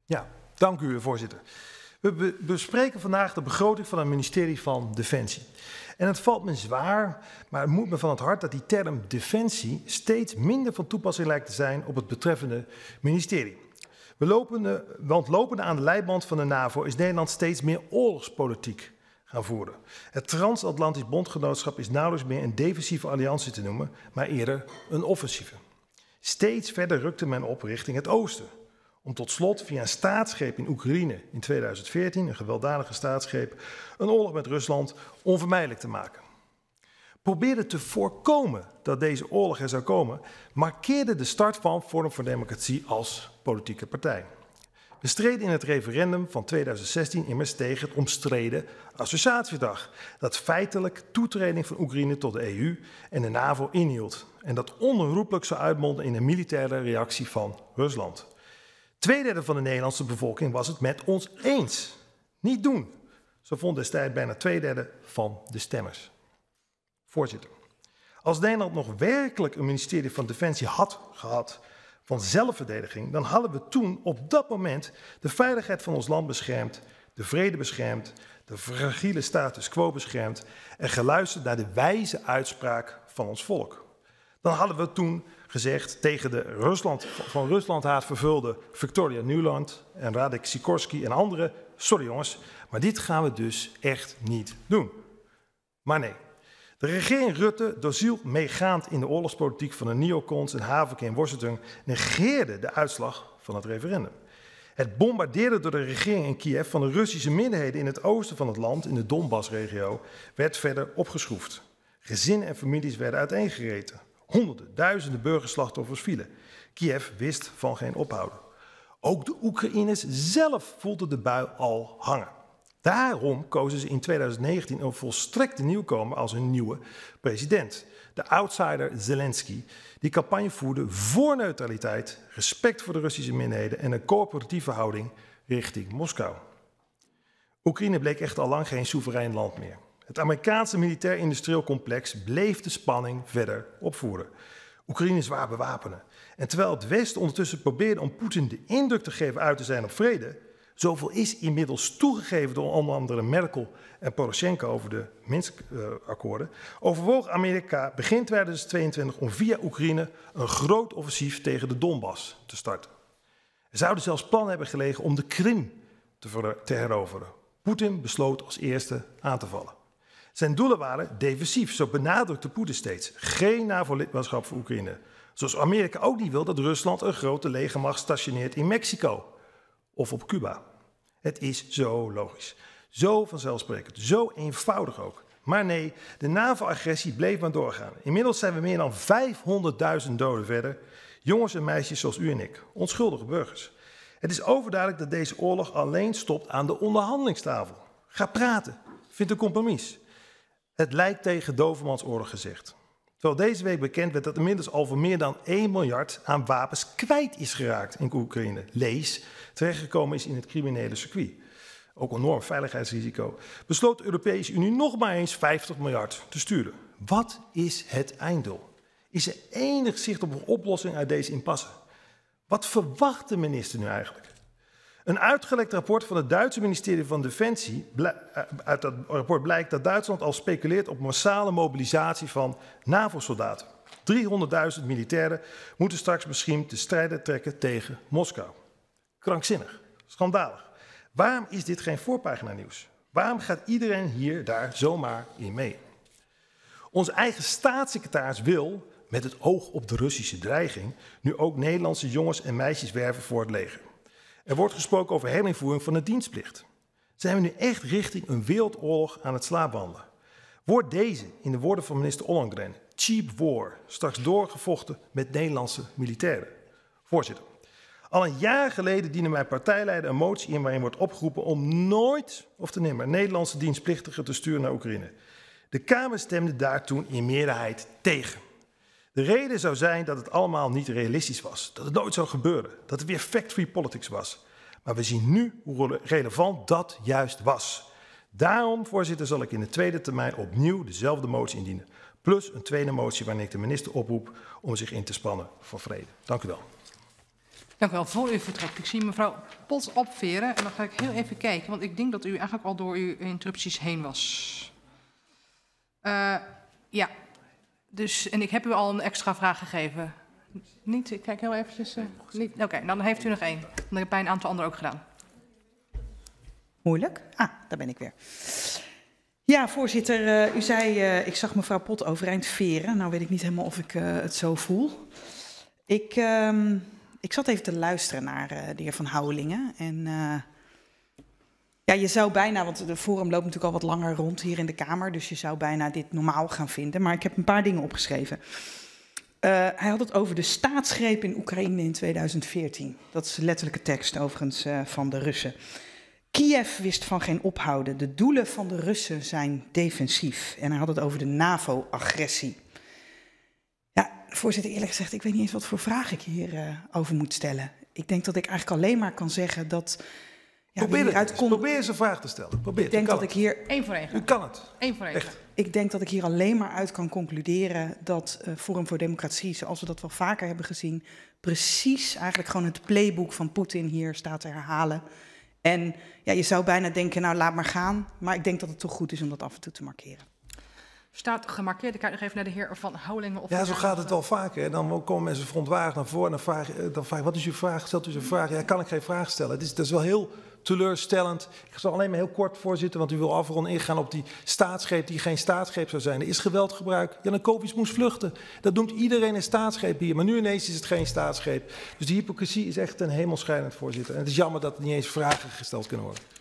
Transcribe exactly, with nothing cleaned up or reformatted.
Ja, dank u, voorzitter. We be bespreken vandaag de begroting van het ministerie van Defensie. En het valt me zwaar, maar het moet me van het hart dat die term defensie steeds minder van toepassing lijkt te zijn op het betreffende ministerie. We lopende, want lopende aan de leiband van de NAVO is Nederland steeds meer oorlogspolitiek gaan voeren. Het transatlantisch bondgenootschap is nauwelijks meer een defensieve alliantie te noemen, maar eerder een offensieve. Steeds verder rukte men op richting het oosten. Om tot slot via een staatsgreep in Oekraïne in tweeduizend veertien, een gewelddadige staatsgreep, een oorlog met Rusland onvermijdelijk te maken. Probeerde te voorkomen dat deze oorlog er zou komen, markeerde de start van Forum voor Democratie als politieke partij. We streden in het referendum van tweeduizend zestien immers tegen het omstreden associatieverdrag, dat feitelijk toetreding van Oekraïne tot de E U en de NAVO inhield en dat onherroepelijk zou uitmonden in een militaire reactie van Rusland. Tweederde van de Nederlandse bevolking was het met ons eens. Niet doen. Zo vond destijds bijna tweederde van de stemmers. Voorzitter, als Nederland nog werkelijk een ministerie van Defensie had gehad van zelfverdediging, dan hadden we toen op dat moment de veiligheid van ons land beschermd, de vrede beschermd, de fragiele status quo beschermd en geluisterd naar de wijze uitspraak van ons volk. Dan hadden we toen gezegd tegen de Rusland, van Ruslandhaat vervulde Victoria Nuland en Radek Sikorski en anderen, sorry jongens, maar dit gaan we dus echt niet doen. Maar nee, de regering Rutte, doorziel meegaand in de oorlogspolitiek van de neocons en Haveke en Washington, negeerde de uitslag van het referendum. Het bombarderen door de regering in Kiev van de Russische minderheden in het oosten van het land, in de Donbassregio, werd verder opgeschroefd. Gezinnen en families werden uiteengereten. Honderden, duizenden burgerslachtoffers vielen. Kiev wist van geen ophouden. Ook de Oekraïners zelf voelden de bui al hangen. Daarom kozen ze in tweeduizend negentien een volstrekte nieuwkomer als hun nieuwe president. De outsider Zelensky, die campagne voerde voor neutraliteit, respect voor de Russische minderheden en een coöperatieve houding richting Moskou. Oekraïne bleek echt al lang geen soeverein land meer. Het Amerikaanse militair-industrieel complex bleef de spanning verder opvoeren. Oekraïne zwaar bewapenen. En terwijl het Westen ondertussen probeerde om Poetin de indruk te geven uit te zijn op vrede, zoveel is inmiddels toegegeven door onder andere Merkel en Poroshenko over de Minsk-akkoorden, overwoog Amerika begin tweeduizend tweeëntwintig om via Oekraïne een groot offensief tegen de Donbass te starten. Er zouden zelfs plannen hebben gelegen om de Krim te, te heroveren. Poetin besloot als eerste aan te vallen. Zijn doelen waren defensief, zo benadrukte Poetin steeds. Geen NAVO-lidmaatschap voor Oekraïne. Zoals Amerika ook niet wil dat Rusland een grote legermacht stationeert in Mexico of op Cuba. Het is zo logisch, zo vanzelfsprekend, zo eenvoudig ook. Maar nee, de NAVO-agressie bleef maar doorgaan. Inmiddels zijn we meer dan vijfhonderdduizend doden verder. Jongens en meisjes zoals u en ik, onschuldige burgers. Het is overduidelijk dat deze oorlog alleen stopt aan de onderhandelingstafel. Ga praten, vind een compromis. Het lijkt tegen dovermansoorlog gezegd. Terwijl deze week bekend werd dat inmiddels al voor meer dan één miljard aan wapens kwijt is geraakt in Oekraïne. Lees, terechtgekomen is in het criminele circuit. Ook een enorm veiligheidsrisico. Besloot de Europese Unie nog maar eens vijftig miljard te sturen. Wat is het einddoel? Is er enig zicht op een oplossing uit deze impasse? Wat verwacht de minister nu eigenlijk? Een uitgelekt rapport van het Duitse ministerie van Defensie, uit dat rapport blijkt dat Duitsland al speculeert op massale mobilisatie van NAVO-soldaten. driehonderdduizend militairen moeten straks misschien te strijden trekken tegen Moskou. Krankzinnig, schandalig. Waarom is dit geen voorpagina nieuws? Waarom gaat iedereen hier daar zomaar in mee? Onze eigen staatssecretaris wil, met het oog op de Russische dreiging, nu ook Nederlandse jongens en meisjes werven voor het leger. Er wordt gesproken over herinvoering van de dienstplicht. Zijn we nu echt richting een wereldoorlog aan het slaapwandelen? Wordt deze, in de woorden van minister Ollongren, cheap war, straks doorgevochten met Nederlandse militairen? Voorzitter, al een jaar geleden diende mijn partijleider een motie in waarin wordt opgeroepen om nooit of te nimmer Nederlandse dienstplichtigen te sturen naar Oekraïne. De Kamer stemde daar toen in meerderheid tegen. De reden zou zijn dat het allemaal niet realistisch was, dat het nooit zou gebeuren, dat het weer fact-free politics was. Maar we zien nu hoe relevant dat juist was. Daarom, voorzitter, zal ik in de tweede termijn opnieuw dezelfde motie indienen. Plus een tweede motie waarin ik de minister oproep om zich in te spannen voor vrede. Dank u wel. Dank u wel. Voor u vertrekt. Ik zie mevrouw Pot opveren en dan ga ik heel even kijken, want ik denk dat u eigenlijk al door uw interrupties heen was. Uh, ja, dus, en ik heb u al een extra vraag gegeven. Niet? Ik kijk heel eventjes. Uh, niet. Oké, okay, dan heeft u nog één. Dat heb bij een aantal anderen ook gedaan. Moeilijk? Ah, daar ben ik weer. Ja, voorzitter, uh, u zei, uh, ik zag mevrouw Pot overeind veren. Nou weet ik niet helemaal of ik uh, het zo voel. Ik, uh, ik zat even te luisteren naar uh, de heer Van Houwelingen. En uh, ja, je zou bijna, want de forum loopt natuurlijk al wat langer rond hier in de Kamer. Dus je zou bijna dit normaal gaan vinden. Maar ik heb een paar dingen opgeschreven. Uh, hij had het over de staatsgreep in Oekraïne in tweeduizend veertien. Dat is de letterlijke tekst overigens uh, van de Russen. Kiev wist van geen ophouden. De doelen van de Russen zijn defensief. En hij had het over de NAVO-agressie. Ja, voorzitter, eerlijk gezegd, ik weet niet eens wat voor vraag ik hierover uh, over moet stellen. Ik denk dat ik eigenlijk alleen maar kan zeggen dat... Ja, probeer, hieruit het, kon... probeer eens een vraag te stellen. Probeer, ik denk dat het. ik hier... Eén voor één. U kan het. Eén voor één. Echt. Ik denk dat ik hier alleen maar uit kan concluderen dat uh, Forum voor Democratie, zoals we dat wel vaker hebben gezien, precies eigenlijk gewoon het playbook van Poetin hier staat te herhalen. En ja, je zou bijna denken, nou laat maar gaan. Maar ik denk dat het toch goed is om dat af en toe te markeren. Staat gemarkeerd. Ik kijk nog even naar de heer Van Houwelingen. Of ja, zo gaat het wel vaker. Dan komen mensen verontwaardigd naar voren en dan vraag, dan vraag wat is uw vraag? Stelt u een vraag? Ja, kan ik geen vraag stellen. Het is, dat is wel heel teleurstellend. Ik zal alleen maar heel kort, voorzitter, want u wil afronden, ingaan op die staatsgreep die geen staatsgreep zou zijn. Er is geweldgebruik. Janukovic moest vluchten. Dat noemt iedereen een staatsgreep hier. Maar nu ineens is het geen staatsgreep. Dus die hypocrisie is echt een hemelschijnend, voorzitter. En het is jammer dat er niet eens vragen gesteld kunnen worden.